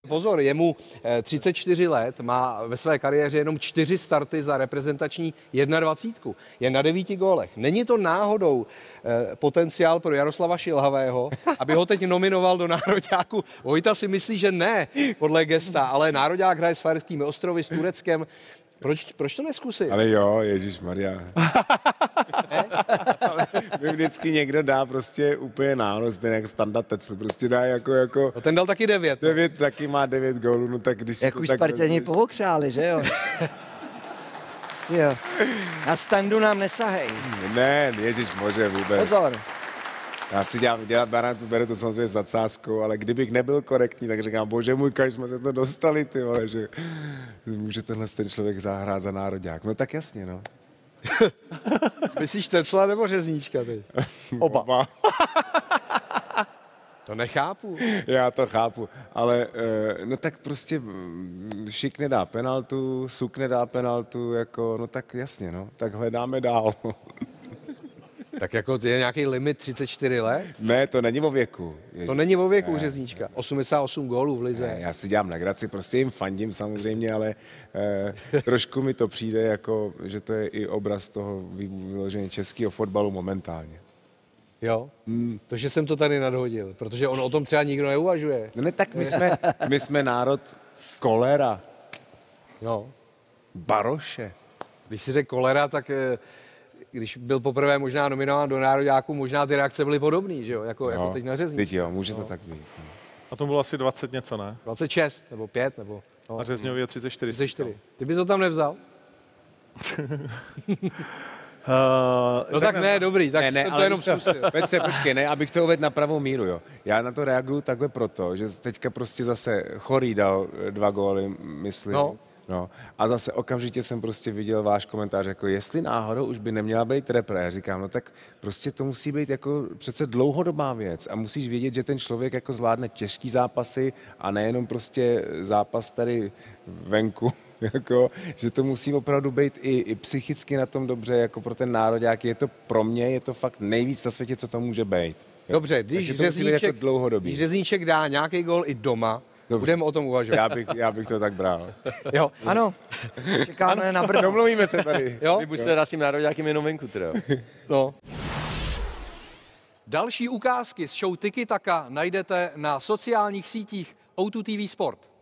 Pozor, je mu 34 let, má ve své kariéře jenom 4 starty za reprezentační 21. Je na 9 gólech. Není to náhodou potenciál pro Jaroslava Šilhavého, aby ho teď nominoval do nároďáku? Vojta si myslí, že ne, podle gesta, ale nároďák hraje s Faerskými ostrovy, s Tureckem. Proč to neskusit? Ale jo, ježišmarja. Mi vždycky někdo dá prostě úplně nános, ten jak Standa Tecl, prostě dá jako... No ten dal taky 9. No. 9, taky má 9 gólů, no tak když... Jak už Spartěni pohokřáli, že jo? Jo. A Standu nám nesahej. Ne, ježišmože vůbec. Pozor. Já si dělat barátu, beru to samozřejmě s nadsázkou, ale kdybych nebyl korektní, tak říkám, bože můj, když jsme se to dostali, ty vole, že může tenhle ten člověk zahrát za nároďák. No tak jasně, no. Myslíš Tecla nebo Řezníčka teď? Oba. To nechápu. Já to chápu, ale no tak prostě Šik nedá penaltu, Suk nedá penaltu, jako, no tak jasně, no, tak hledáme dál. Tak jako je nějaký limit 34 let? Ne, to není o věku. To není o věku Řezníčka. 88 gólů v lize. Ne, já si dělám legraci, prostě jim fandím samozřejmě, ale trošku mi to přijde jako, že to je i obraz toho vyloženě českého fotbalu momentálně. Jo? To, že jsem to tady nadhodil, protože on o tom třeba nikdo neuvažuje. Ne, tak my jsme národ Kolera. No. Baroše. Když si řekl Kolera, tak když byl poprvé možná nominován do nároďáku, možná ty reakce byly podobné, že jo? Jako teď na Řezníčku. Teď jo, může to tak být. A to bylo asi 20 něco, ne? 26 nebo 5 nebo... No. A Řezňově je 34. 34. Ty bys to tam nevzal? No tak ne, dobrý, tak ne, to jenom zkusil. Petře, počkej, ne, abych to uvedl na pravou míru, jo. Já na to reaguju takhle proto, že teďka prostě zase Chorý dal 2 góly, myslím. No. A zase okamžitě jsem prostě viděl váš komentář, jako jestli náhodou už by neměla být repre. Já říkám, no tak prostě to musí být jako přece dlouhodobá věc a musíš vědět, že ten člověk jako zvládne těžký zápasy a nejenom prostě zápas tady venku, jako, že to musí opravdu být i psychicky na tom dobře, jako pro ten nároďák. Je to pro mě, je to fakt nejvíc na světě, co to může být. Dobře, když Řezníček dá nějaký gól i doma, budeme o tom uvažovat. Já bych to tak bral. Jo. Ano, čekáme na Brno. Domluvíme se tady. Jo? My musíme dát s tím nároďákem jenom venku, teda. No. Další ukázky z show Tiki Taka najdete na sociálních sítích O2 TV Sport.